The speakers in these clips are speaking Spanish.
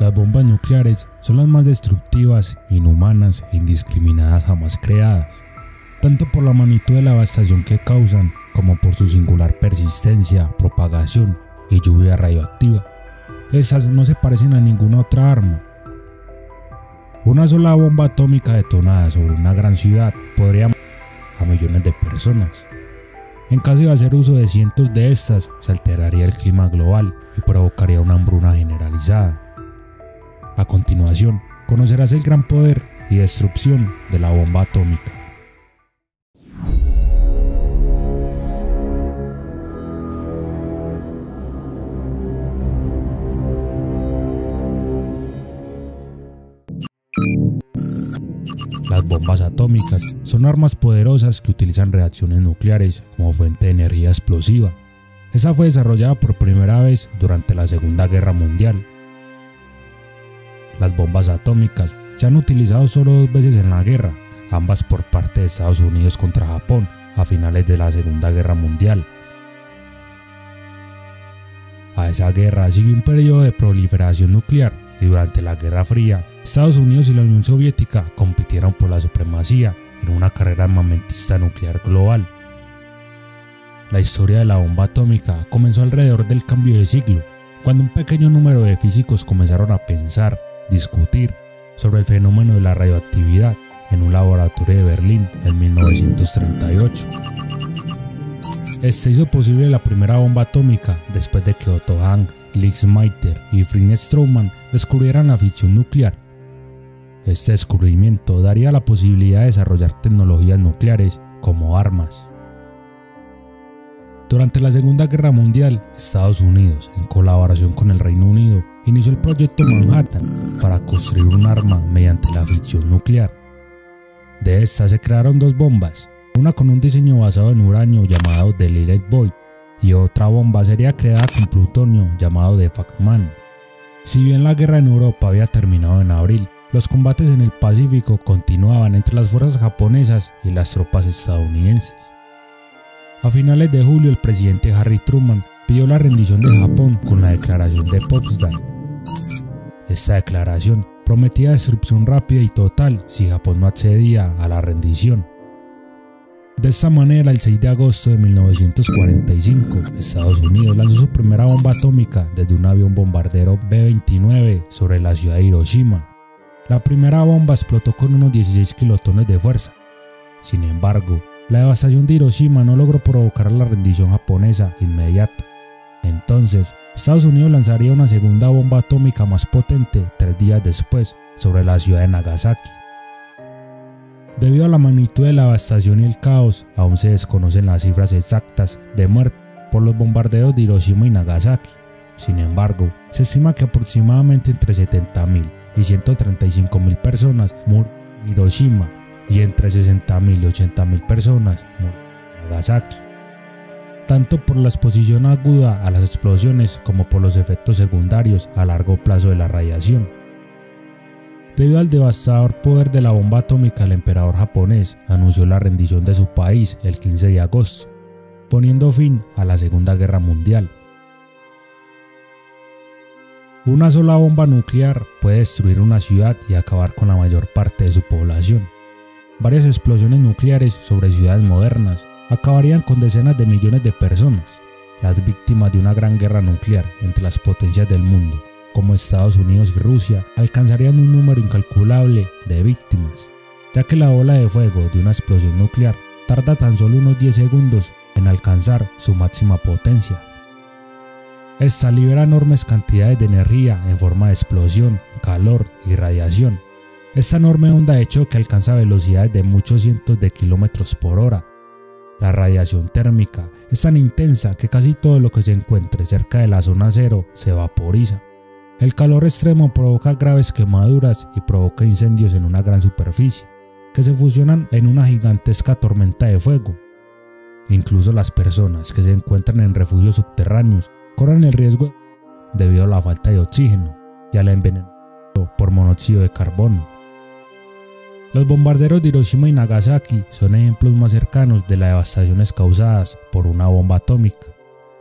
Las bombas nucleares son las más destructivas, inhumanas e indiscriminadas jamás creadas, tanto por la magnitud de la devastación que causan como por su singular persistencia, propagación y lluvia radioactiva. Esas no se parecen a ninguna otra arma. Una sola bomba atómica detonada sobre una gran ciudad podría matar a millones de personas. En caso de hacer uso de cientos de estas, se alteraría el clima global y provocaría una hambruna generalizada. A continuación, conocerás el gran poder y destrucción de la bomba atómica. Las bombas atómicas son armas poderosas que utilizan reacciones nucleares como fuente de energía explosiva. Esa fue desarrollada por primera vez durante la Segunda Guerra Mundial. Las bombas atómicas se han utilizado solo 2 veces en la guerra, ambas por parte de Estados Unidos contra Japón a finales de la Segunda Guerra Mundial. A esa guerra siguió un periodo de proliferación nuclear y durante la Guerra Fría, Estados Unidos y la Unión Soviética compitieron por la supremacía en una carrera armamentista nuclear global. La historia de la bomba atómica comenzó alrededor del cambio de siglo, cuando un pequeño número de físicos comenzaron a pensar, discutir sobre el fenómeno de la radioactividad en un laboratorio de Berlín en 1938. Este hizo posible la primera bomba atómica después de que Otto Hahn, Lise Meitner y Fritz Strassmann descubrieran la fisión nuclear. Este descubrimiento daría la posibilidad de desarrollar tecnologías nucleares como armas. Durante la Segunda Guerra Mundial, Estados Unidos, en colaboración con el Reino Unido, inició el Proyecto Manhattan para construir un arma mediante la fisión nuclear. De esta se crearon 2 bombas, una con un diseño basado en uranio llamado Delired Void y otra bomba sería creada con plutonio llamado Defacman. Si bien la guerra en Europa había terminado en abril, los combates en el Pacífico continuaban entre las fuerzas japonesas y las tropas estadounidenses. A finales de julio, el presidente Harry Truman pidió la rendición de Japón con la Declaración de Potsdam. Esta declaración prometía destrucción rápida y total si Japón no accedía a la rendición. De esta manera, el 6 de agosto de 1945, Estados Unidos lanzó su primera bomba atómica desde un avión bombardero B-29 sobre la ciudad de Hiroshima. La primera bomba explotó con unos 16 kilotones de fuerza. Sin embargo, la devastación de Hiroshima no logró provocar la rendición japonesa inmediata. Entonces, Estados Unidos lanzaría una segunda bomba atómica más potente 3 días después sobre la ciudad de Nagasaki. Debido a la magnitud de la devastación y el caos, aún se desconocen las cifras exactas de muertes por los bombardeos de Hiroshima y Nagasaki. Sin embargo, se estima que aproximadamente entre 70.000 y 135.000 personas murieron en Hiroshima y entre 60.000 y 80.000 personas murieron en Nagasaki, tanto por la exposición aguda a las explosiones como por los efectos secundarios a largo plazo de la radiación. Debido al devastador poder de la bomba atómica, el emperador japonés anunció la rendición de su país el 15 de agosto, poniendo fin a la Segunda Guerra Mundial. Una sola bomba nuclear puede destruir una ciudad y acabar con la mayor parte de su población. Varias explosiones nucleares sobre ciudades modernas acabarían con decenas de millones de personas, las víctimas de una gran guerra nuclear entre las potencias del mundo, como Estados Unidos y Rusia, alcanzarían un número incalculable de víctimas, ya que la bola de fuego de una explosión nuclear tarda tan solo unos 10 segundos en alcanzar su máxima potencia. Esta libera enormes cantidades de energía en forma de explosión, calor y radiación. Esta enorme onda de choque alcanza velocidades de muchos cientos de kilómetros por hora. La radiación térmica es tan intensa que casi todo lo que se encuentre cerca de la zona cero se vaporiza. El calor extremo provoca graves quemaduras y provoca incendios en una gran superficie, que se fusionan en una gigantesca tormenta de fuego. Incluso las personas que se encuentran en refugios subterráneos corren el riesgo debido a la falta de oxígeno y al envenenamiento por monóxido de carbono. Los bombarderos de Hiroshima y Nagasaki son ejemplos más cercanos de las devastaciones causadas por una bomba atómica.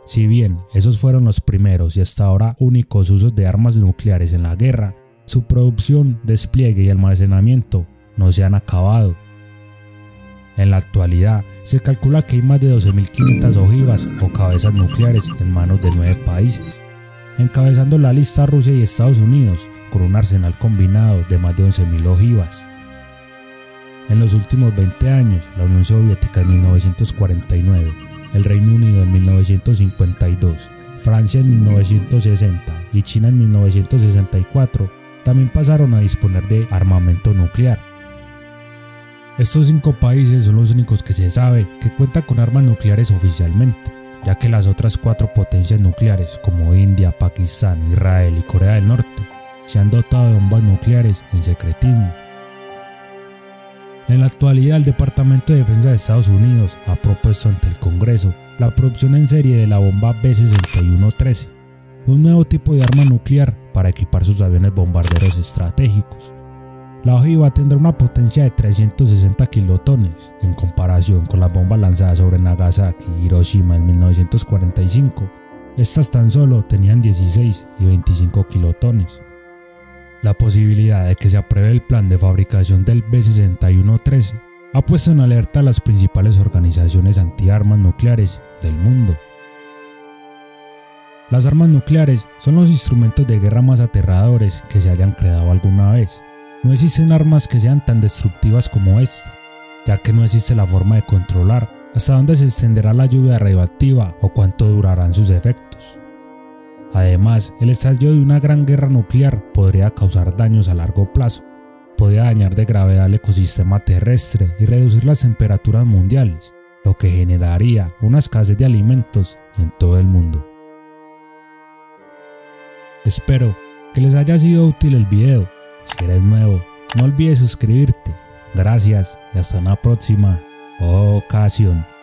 Si bien esos fueron los primeros y hasta ahora únicos usos de armas nucleares en la guerra, su producción, despliegue y almacenamiento no se han acabado. En la actualidad, se calcula que hay más de 12.500 ojivas o cabezas nucleares en manos de 9 países, encabezando la lista Rusia y Estados Unidos con un arsenal combinado de más de 11.000 ojivas. En los últimos 20 años, la Unión Soviética en 1949, el Reino Unido en 1952, Francia en 1960 y China en 1964 también pasaron a disponer de armamento nuclear. Estos 5 países son los únicos que se sabe que cuentan con armas nucleares oficialmente, ya que las otras 4 potencias nucleares como India, Pakistán, Israel y Corea del Norte se han dotado de bombas nucleares en secretismo. En la actualidad, el Departamento de Defensa de Estados Unidos ha propuesto ante el Congreso la producción en serie de la bomba B-6113, un nuevo tipo de arma nuclear para equipar sus aviones bombarderos estratégicos. La ojiva tendrá una potencia de 360 kilotones en comparación con las bombas lanzadas sobre Nagasaki y Hiroshima en 1945. Estas tan solo tenían 16 y 25 kilotones. La posibilidad de que se apruebe el plan de fabricación del B-6113 ha puesto en alerta a las principales organizaciones antiarmas nucleares del mundo. Las armas nucleares son los instrumentos de guerra más aterradores que se hayan creado alguna vez. No existen armas que sean tan destructivas como esta, ya que no existe la forma de controlar hasta dónde se extenderá la lluvia radioactiva o cuánto durarán sus efectos. Además, el estallido de una gran guerra nuclear podría causar daños a largo plazo, podría dañar de gravedad el ecosistema terrestre y reducir las temperaturas mundiales, lo que generaría una escasez de alimentos en todo el mundo. Espero que les haya sido útil el video. Si eres nuevo, no olvides suscribirte. Gracias y hasta una próxima ocasión.